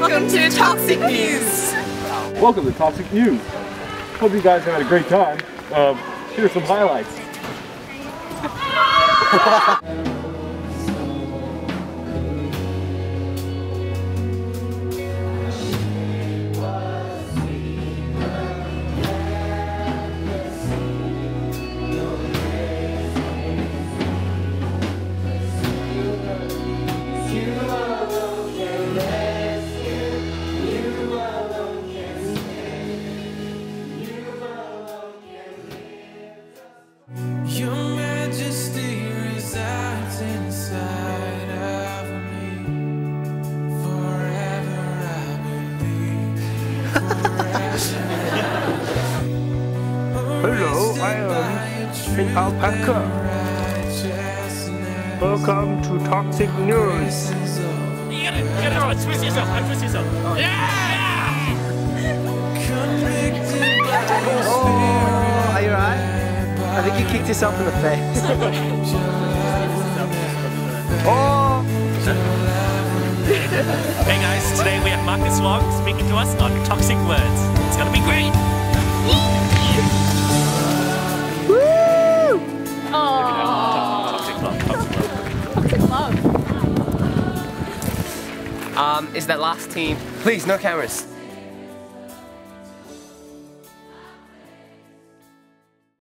Welcome to Toxic News! Welcome to Toxic News. Hope you guys had a great time. Here are some highlights. Hello, I am Pink Alpaca. Welcome to Toxic News. You gotta twist yourself, twist yourself. Yeah! Oh, are you alright? I think you kicked yourself in the face. Oh! Hey guys, today we have Marcus Wong speaking to us on toxic words. It's gonna be great! Woo! Toxic love. Toxic love. Is that last team? Please, no cameras.